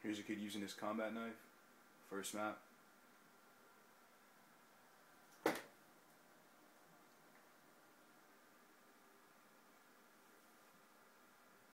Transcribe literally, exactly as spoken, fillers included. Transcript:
Here's a kid using his combat knife. First map.